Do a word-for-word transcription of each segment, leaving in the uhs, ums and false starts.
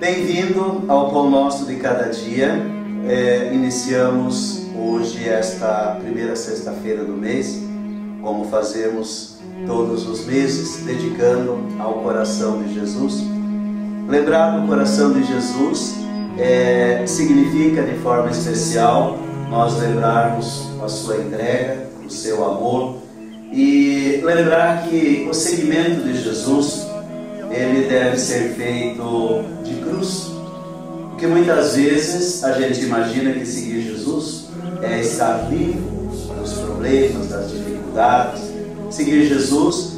Bem-vindo ao Pão Nosso de Cada Dia. É, iniciamos hoje esta primeira sexta-feira do mês, como fazemos todos os meses, dedicando ao coração de Jesus. Lembrar do coração de Jesus é, significa de forma especial nós lembrarmos a sua entrega, o seu amor, e lembrar que o seguimento de Jesus ele deve ser feito de cruz, porque muitas vezes a gente imagina que seguir Jesus é estar livre dos problemas, das dificuldades. Seguir Jesus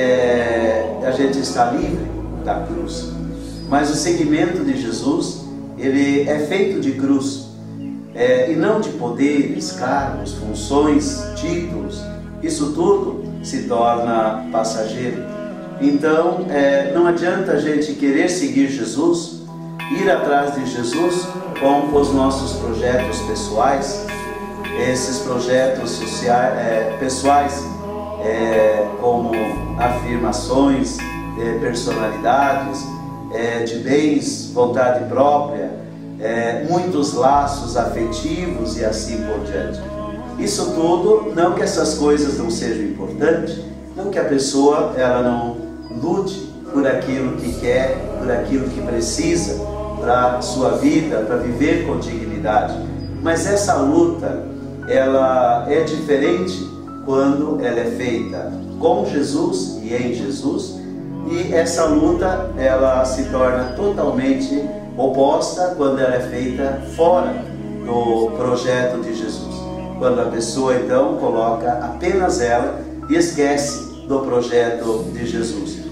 é a gente estar livre da cruz. Mas o seguimento de Jesus ele é feito de cruz, é, e não de poderes, cargos, funções, títulos. Isso tudo se torna passageiro. Então, é, não adianta a gente querer seguir Jesus, ir atrás de Jesus com os nossos projetos pessoais, esses projetos sociais, é, pessoais, é, como afirmações, é, personalidades, é, de bens, vontade própria, é, muitos laços afetivos e assim por diante. Isso tudo, não que essas coisas não sejam importantes, não que a pessoa ela não lute por aquilo que quer, por aquilo que precisa para a sua vida, para viver com dignidade. Mas essa luta, ela é diferente quando ela é feita com Jesus e em Jesus, e essa luta, ela se torna totalmente oposta quando ela é feita fora do projeto de Jesus. Quando a pessoa, então, coloca apenas ela e esquece do projeto de Jesus.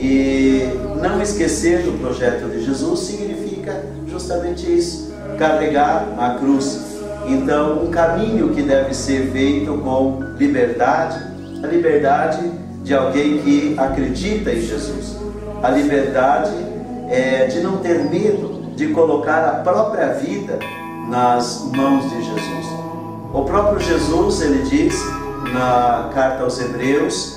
E não esquecer do projeto de Jesus significa justamente isso, carregar a cruz. Então, um caminho que deve ser feito com liberdade, a liberdade de alguém que acredita em Jesus, a liberdade é, de não ter medo de colocar a própria vida nas mãos de Jesus. O próprio Jesus, ele diz na carta aos Hebreus,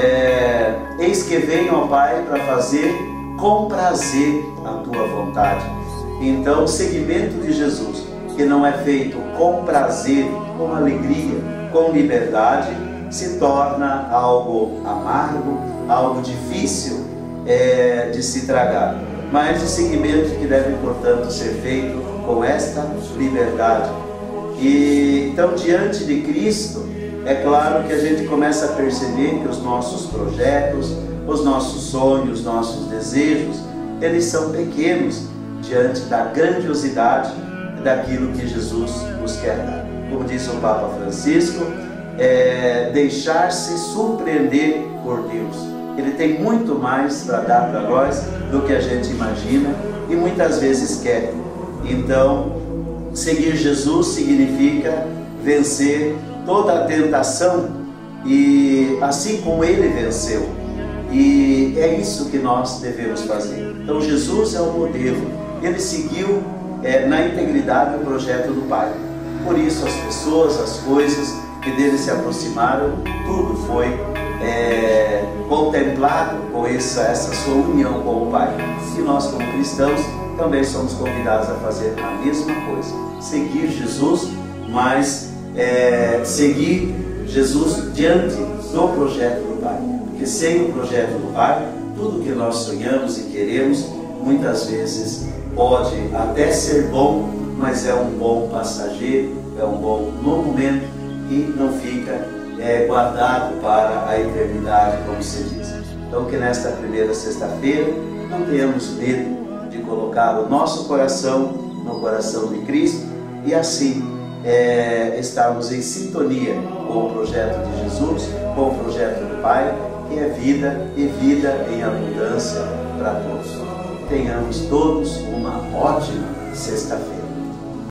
É, eis que venho ao Pai para fazer com prazer a tua vontade. Então o seguimento de Jesus, que não é feito com prazer, com alegria, com liberdade, se torna algo amargo, algo difícil é, de se tragar. Mas o seguimento que deve, portanto, ser feito com esta liberdade. E então, diante de Cristo, é claro que a gente começa a perceber que os nossos projetos, os nossos sonhos, os nossos desejos, eles são pequenos diante da grandiosidade daquilo que Jesus nos quer dar. Como disse o Papa Francisco, é deixar-se surpreender por Deus. Ele tem muito mais para dar para nós do que a gente imagina e muitas vezes quer. Então, seguir Jesus significa vencer toda a tentação, e assim como ele venceu. E é isso que nós devemos fazer. Então Jesus é o modelo, ele seguiu é, na integridade o projeto do Pai. Por isso as pessoas, as coisas que dele se aproximaram, tudo foi é, contemplado com essa, essa sua união com o Pai. E nós, como cristãos, também somos convidados a fazer a mesma coisa, seguir Jesus, mas É, seguir Jesus diante do projeto do Pai, porque sem o projeto do Pai, tudo que nós sonhamos e queremos, muitas vezes pode até ser bom, mas é um bom passageiro, é um bom no momento e não fica é, guardado para a eternidade, como se diz. Então que nesta primeira sexta-feira não tenhamos medo de colocar o nosso coração no coração de Cristo e assim É, estarmos em sintonia com o projeto de Jesus, com o projeto do Pai, que é vida e vida em abundância para todos. Tenhamos todos uma ótima sexta-feira.